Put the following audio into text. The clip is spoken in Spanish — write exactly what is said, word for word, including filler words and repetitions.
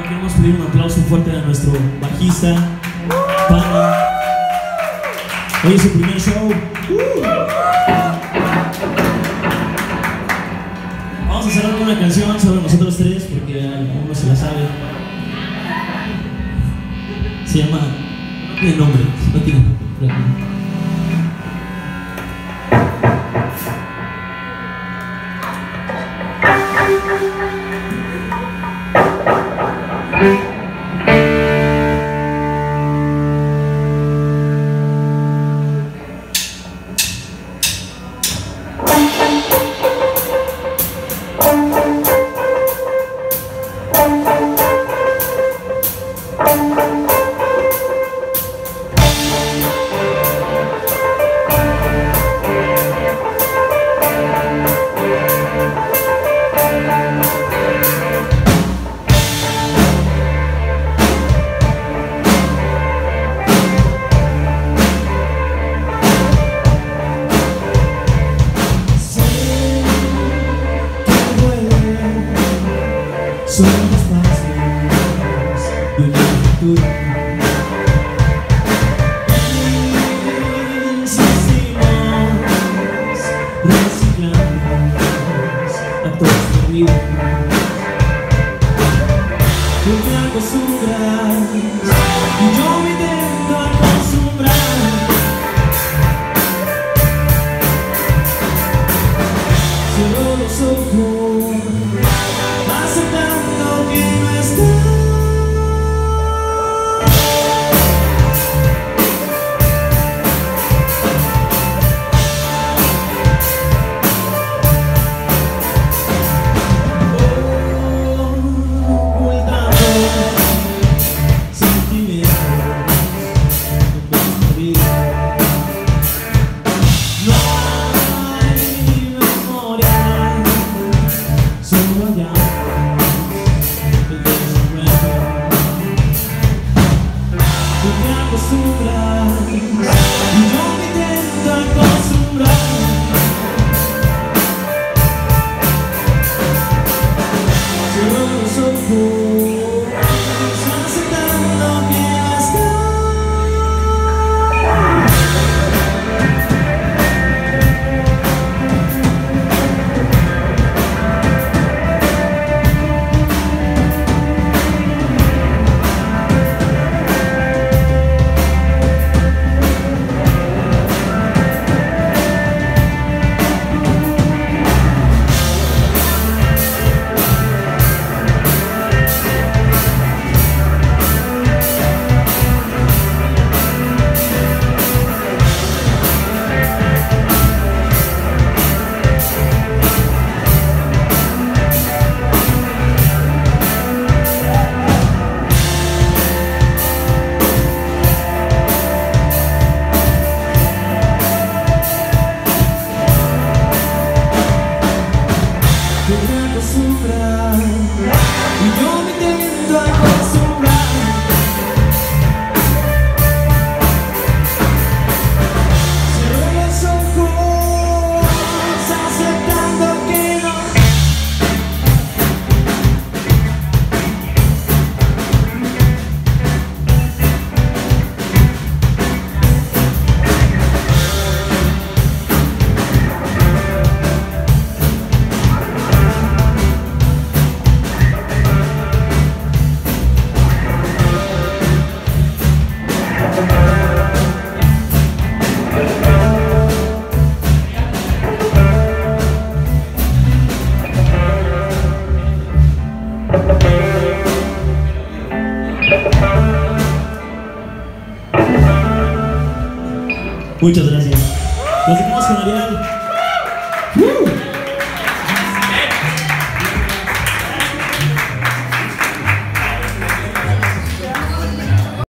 queremos pedir un aplauso fuerte a nuestro bajista, Pana. Hoy es su primer show. Vamos a hacer una canción sobre nosotros tres porque alguno se la sabe. Se llama... No tiene nombre, no tiene nombre. Son los pasos de una aventura. Insistimos, reciclamos a todos perdidos. Tú te acostumbras y yo me intento acostumbrar. Cierro los ojos aceptando que no estás. Ocultando sentimientos de nuestra vida. No hay memoria, solo ya. Tú te acostumbras y yo me intento acostumbrar. Cierro los ojos aceptando que no estás. Tú te acostumbras y yo me intento acostumbrar. Cierro los ojos aceptando que no. Muchas gracias. Nos seguimos con Ariel. ¡Uh!